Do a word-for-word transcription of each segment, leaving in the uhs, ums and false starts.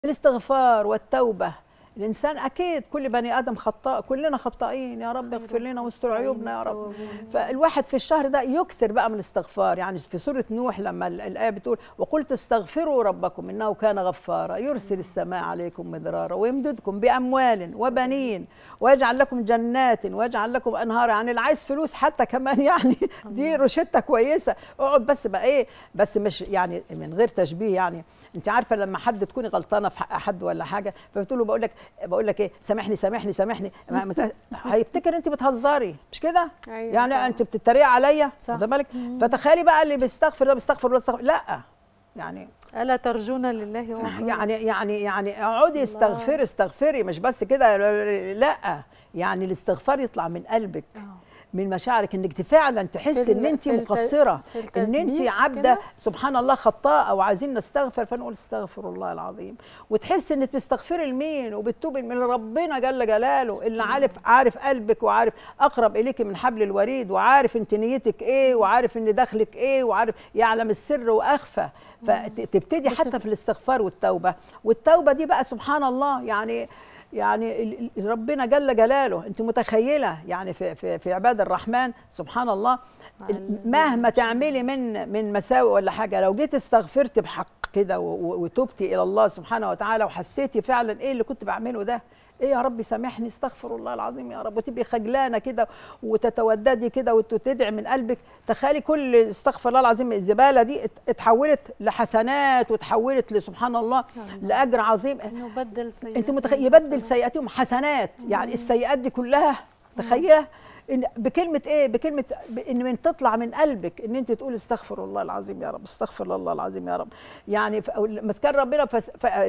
الاستغفار والتوبة. الإنسان أكيد كل بني آدم خطاء، كلنا خطائين، يا رب اغفر لنا واستر عيوبنا يا رب. فالواحد في الشهر ده يكثر بقى من الاستغفار. يعني في سورة نوح لما الآية بتقول وقلت استغفروا ربكم إنه كان غفارا يرسل السماء عليكم مدرارا ويمددكم بأموال وبنين ويجعل لكم جنات ويجعل لكم أنهارا. يعني اللي عايز فلوس حتى كمان يعني دي روشتة كويسة. اقعد بس بقى إيه، بس مش يعني من غير تشبيه. يعني أنت عارفة لما حد تكوني غلطانة في حق حد ولا حاجة فبتقول له بقول لك بقول لك ايه سامحني سامحني سامحني، هيفتكر انت بتهزري مش كده؟ أيوة يعني طبعا. انت بتتريق عليا واخده بالك؟ مم. فتخيلي بقى اللي بيستغفر ده بيستغفر ولا بيستغفر لا يعني ألا ترجون لله وحده. يعني يعني يعني اقعدي استغفري استغفري مش بس كده لا، يعني الاستغفار يطلع من قلبك من مشاعرك، انك فعلا تحسي ان انت مقصره، ان انت عبده سبحان الله خطاءه وعايزين نستغفر فنقول استغفر الله العظيم. وتحسي انك بتستغفري لمين وبتتوبي من ربنا جل جلاله اللي عارف عارف قلبك وعارف اقرب اليك من حبل الوريد وعارف انت نيتك ايه وعارف ان داخلك ايه وعارف يعلم السر واخفى. فتبتدي حتى في الاستغفار والتوبه. والتوبه دي بقى سبحان الله يعني يعني ربنا جل جلاله انت متخيله يعني في في في عباد الرحمن سبحان الله مهما تعملي من من مساوئ ولا حاجه لو جيت استغفرت بحق كده وتوبتي الى الله سبحانه وتعالى وحسيتي فعلا ايه اللي كنت بعمله ده، ايه يا رب سامحني استغفر الله العظيم يا رب، وتبقي خجلانه كده وتتوددي كده وتدعي من قلبك. تخيلي كل استغفر الله العظيم الزباله دي اتحولت لحسنات وتحولت لسبحان الله لاجر عظيم. يبدل سيئات انت متخيل يبدل سيئاتهم حسنات. يعني السيئات دي كلها تخيله إن بكلمه ايه، بكلمه ان من تطلع من قلبك ان انت تقول استغفر الله العظيم يا رب استغفر الله العظيم يا رب. يعني مسكن ربنا في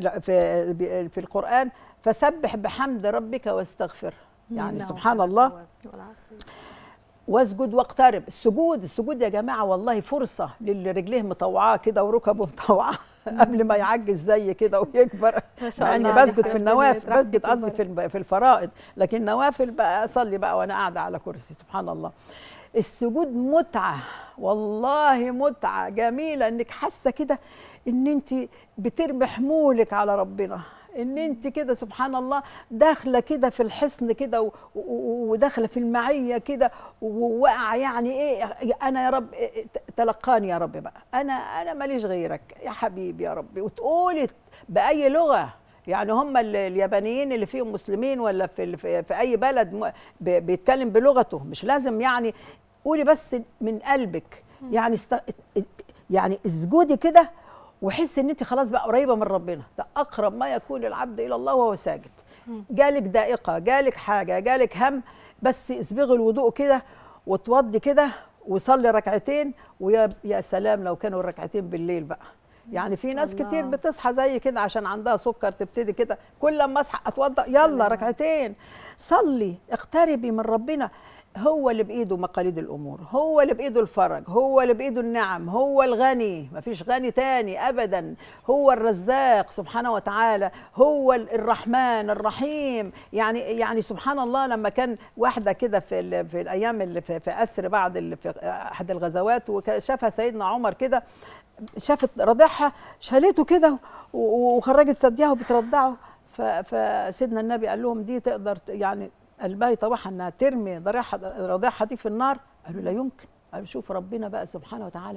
في في القران فسبح بحمد ربك واستغفر. يعني سبحان الله واسجد واقترب. السجود السجود يا جماعه والله فرصه للي رجليه مطوعاه كده وركبه مطوعاه قبل ما يعجز زي كده ويكبر. مع اني بسجد في النوافل بسجد قصدي في في الفرائض، لكن نوافل بقى اصلي بقى وانا قاعده على كرسي سبحان الله. السجود متعه والله متعه جميله انك حاسه كده ان انت بترمي حمولك على ربنا، ان انت كده سبحان الله داخله كده في الحصن كده وداخله في المعيه كده وواقعه. يعني ايه انا يا رب تلقاني يا رب بقى، انا انا ماليش غيرك يا حبيبي يا رب. وتقولي باي لغه، يعني هم اليابانيين اللي فيهم مسلمين ولا في في اي بلد بيتكلم بلغته مش لازم، يعني قولي بس من قلبك. يعني است... يعني اسجدي كده وحس ان انت خلاص بقى قريبه من ربنا. ده اقرب ما يكون العبد الى الله وهو ساجد. جالك دائقه جالك حاجه جالك هم بس اسبغي الوضوء كده وتوضي كده وصلي ركعتين. ويا يا سلام لو كانوا الركعتين بالليل بقى. يعني في ناس الله. كتير بتصحى زي كده عشان عندها سكر تبتدي كده كل لما اصحى اتوضا يلا ركعتين. صلي اقتربي من ربنا. هو اللي بايده مقاليد الامور، هو اللي بايده الفرج، هو اللي بايده النعم، هو الغني مفيش غني تاني ابدا، هو الرزاق سبحانه وتعالى، هو الرحمن الرحيم. يعني يعني سبحان الله لما كان واحده كده في في الايام اللي في, في اسر بعد اللي في احد الغزوات وشافها سيدنا عمر كده، شافت رضيعها شالته كده وخرجت ثديها وبترضعه. فسيدنا النبي قال لهم دي تقدر يعني قلبها يطوعها انها ترمي رضيعها دي في النار؟ قالوا لا يمكن. قالوا شوف ربنا بقى سبحانه وتعالى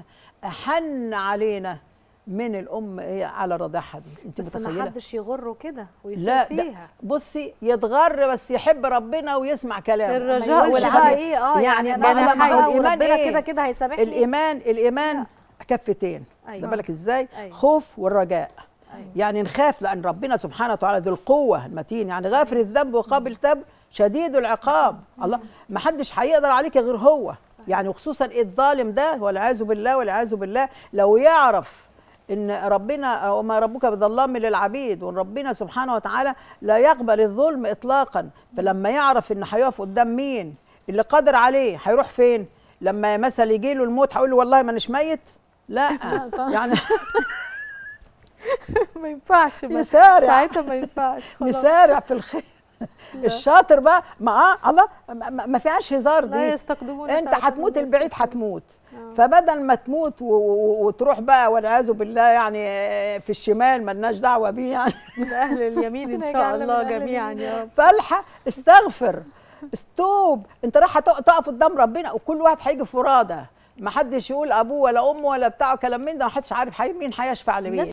احن علينا من الام ايه على رضيعها دي. انت بس متخيله؟ ما حدش يغره كده ويسوق لا فيها. بصي يتغر بس يحب ربنا ويسمع كلامه. الرجاء والحق ايه اه يعني, يعني انا الايمان ايه كده كده هيسامحني. الايمان الايمان لا. كفتين. أيوة. بالك ازاي؟ أيوة. خوف والرجاء. أيوة. يعني نخاف لان ربنا سبحانه وتعالى ذو القوه المتين، يعني غافر الذنب وقابل التوب شديد العقاب. الله ما حدش هيقدر عليك غير هو. يعني وخصوصا الظالم ده والعياذ بالله والعياذ بالله لو يعرف ان ربنا وما ربك بظلام للعبيد وان ربنا سبحانه وتعالى لا يقبل الظلم اطلاقا، فلما يعرف ان هيقف قدام مين اللي قادر عليه هيروح فين؟ لما مثلا يجي له الموت هيقول له والله ما اناش ميت؟ لا يعني ما ينفعش يسارع ساعتها ما ينفعش يسارع في الخير الشاطر بقى معاه الله ما فيهاش هزار دي، لا يستقدمون انت ساعة هتموت من البعيد هتموت. فبدل ما تموت وتروح بقى والعياذ بالله يعني في الشمال ملناش دعوه بيه يعني اهل اليمين ان شاء الله جميعا يا رب. فالحق استغفر استوب، انت رايحه تقف قدام ربنا وكل واحد هيجي فرادى، ما حدش يقول ابوه ولا امه ولا بتاعه كلام من ده، ما حدش عارف مين هيشفع لمين.